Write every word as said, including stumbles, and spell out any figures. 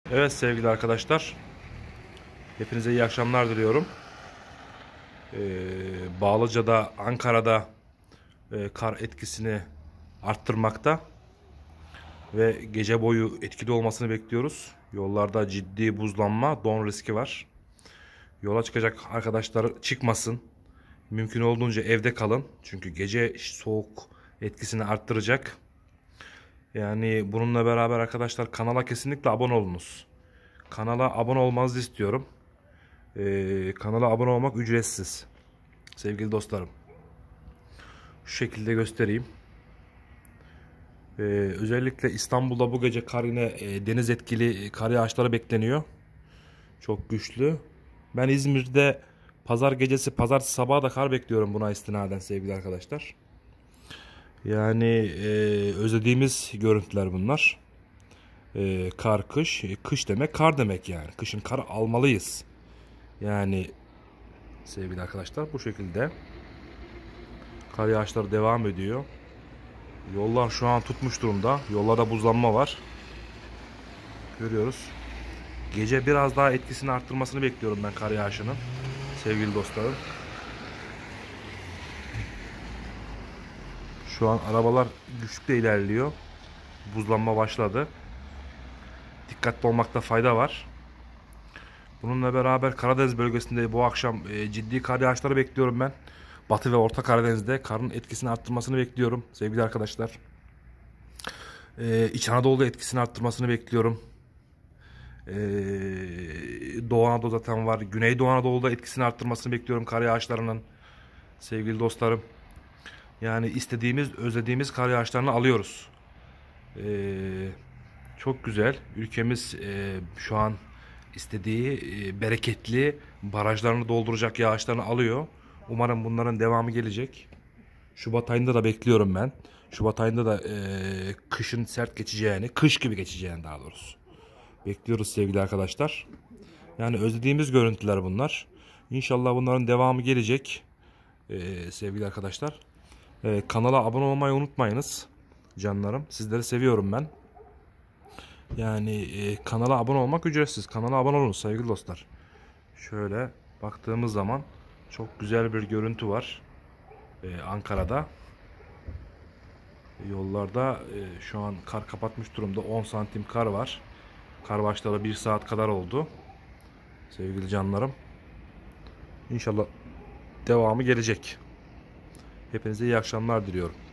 Evet sevgili arkadaşlar, hepinize iyi akşamlar diliyorum. Ee, Bağlıca'da, Ankara'da e, kar etkisini arttırmakta ve gece boyu etkili olmasını bekliyoruz. Yollarda ciddi buzlanma, don riski var. Yola çıkacak arkadaşlar çıkmasın. Mümkün olduğunca evde kalın. Çünkü gece soğuk etkisini arttıracak. Yani bununla beraber arkadaşlar kanala kesinlikle abone olunuz. Kanala abone olmanızı istiyorum. Ee, kanala abone olmak ücretsiz. Sevgili dostlarım. Şu şekilde göstereyim. Ee, özellikle İstanbul'da bu gece kar yine e, deniz etkili kar yağışları bekleniyor. Çok güçlü. Ben İzmir'de pazar gecesi, pazartesi sabahı da kar bekliyorum buna istinaden sevgili arkadaşlar. Yani e, özlediğimiz görüntüler bunlar. E, kar, kış. E, kış demek kar demek yani. Kışın kar almalıyız. Yani sevgili arkadaşlar bu şekilde kar yağışları devam ediyor. Yollar şu an tutmuş durumda. Yollarda buzlanma var. Görüyoruz. Gece biraz daha etkisini arttırmasını bekliyorum ben kar yağışının. Sevgili dostlarım. Şu an arabalar güçlükle ilerliyor. Buzlanma başladı. Dikkatli olmakta fayda var. Bununla beraber Karadeniz bölgesinde bu akşam e, ciddi kar yağışları bekliyorum ben. Batı ve Orta Karadeniz'de karın etkisini arttırmasını bekliyorum sevgili arkadaşlar. Ee, İç Anadolu'da etkisini arttırmasını bekliyorum. Ee, Doğu Anadolu zaten var. Güneydoğu Anadolu'da etkisini arttırmasını bekliyorum kar yağışlarının. Sevgili dostlarım. Yani istediğimiz, özlediğimiz kar yağışlarını alıyoruz. Ee, çok güzel. Ülkemiz e, şu an istediği e, bereketli barajlarını dolduracak yağışlarını alıyor. Umarım bunların devamı gelecek. Şubat ayında da bekliyorum ben. Şubat ayında da e, kışın sert geçeceğini, kış gibi geçeceğini daha doğrusu. Bekliyoruz sevgili arkadaşlar. Yani özlediğimiz görüntüler bunlar. İnşallah bunların devamı gelecek. E, sevgili arkadaşlar. E, kanala abone olmayı unutmayınız. Canlarım. Sizleri seviyorum ben. Yani e, kanala abone olmak ücretsiz. Kanala abone olun sevgili dostlar. Şöyle baktığımız zaman çok güzel bir görüntü var. E, Ankara'da. Yollarda e, şu an kar kapatmış durumda. on santim kar var. Kar başlayalı bir saat kadar oldu. Sevgili canlarım. İnşallah devamı gelecek. Hepinize iyi akşamlar diliyorum.